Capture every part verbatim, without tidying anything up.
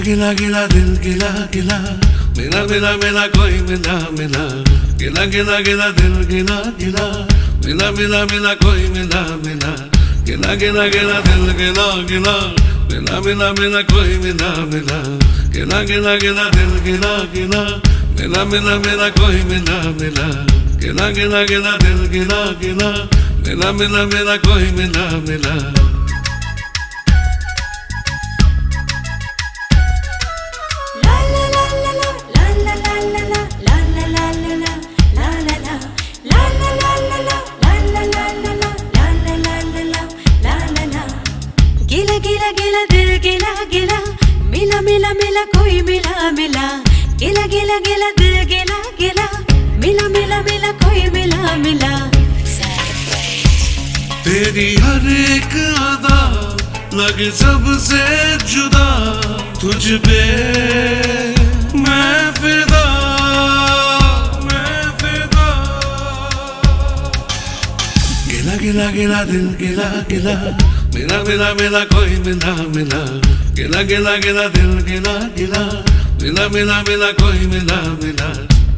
गिला गिला दिल गिला गिला मिला मिला मिला कोई मिला मिला गिला गिला गिला दिल गिला गिला मिला मिला मिला कोई मिला मिला गिला गिला गिला दिल गिला गिला मिला मिला मिला कोई मिला मिला गिला गिला गिला दिल गिला गिला मिला मिला मिला कोई मिला मिला गिला गिला गिला दिल गिला गिला मिला मिला मिला कोई मिला मिला गिला गिला गिला दिल गिला गिला मिला मिला मिला कोई मिला मिला गिला गिला गिला दिल गिला गिला मिला मिला मिला कोई मिला मिला। तेरी हर एक अदा लगे सबसे जुदा तुझ पे मैं फिदा मैं फिदा गिला गिला गिला दिल गिला गिला मिला मिला मिला कोई मिला मिला गिला गिला गिला दिल गिला गिला मिला मिला मिला कोई मिला मिला।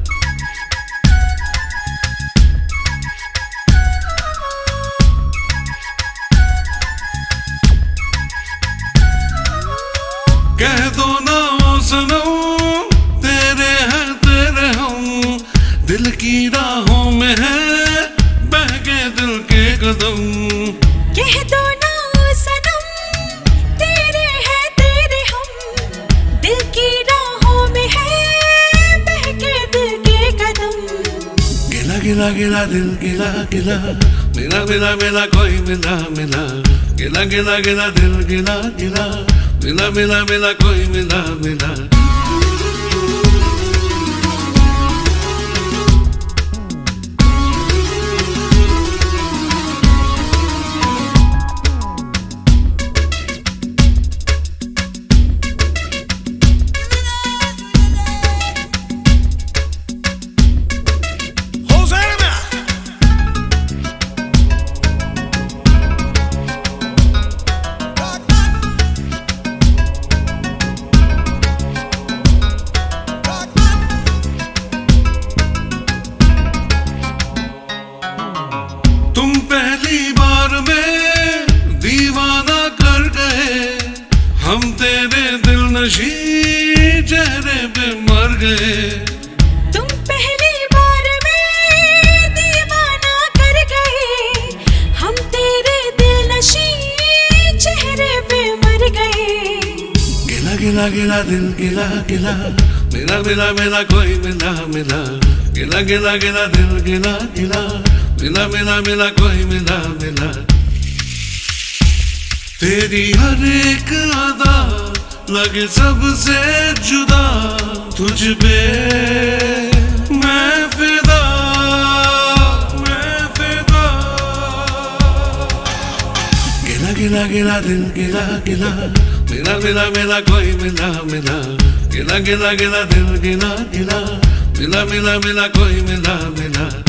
कह दो ना सनम तेरे हैं तेरे हम दिल की राहों में है बहके दिल के कदम। कह दो ना सनम तेरे हैं तेरे हम दिल की राहों में है बहके दिल के कदम। गिला गिला गिला दिल गिला गिला मिला मिला मिला कोई मिला मिला गिला गिला गिला दिल गिला गिला मिला मिला मिला कोई मिला मिला। तुम पहली बार में दीवाना कर गए हम तेरे दिल नशी चेहरे पे मर गए। तुम पहली बार में दीवाना कर गए हम तेरे दिल नशी चेहरे पे मर गए। गिला गिला गिला दिल गिला गिला मिला मिला मिला कोई मिला मिला गिला गिला गिला दिल गिला गिला मिला मिला मिला कोई मिला मिला। तेरी हर एक अदा लगे सबसे जुदा तुझ पे मैं फिदा मैं फिदा गिला गिला गिला दिल गिला गिला मिला मिला मिला कोई मिला मिला गिला गिला गिला दिल गिला गिला मिला मिला मिला कोई मिला मिला।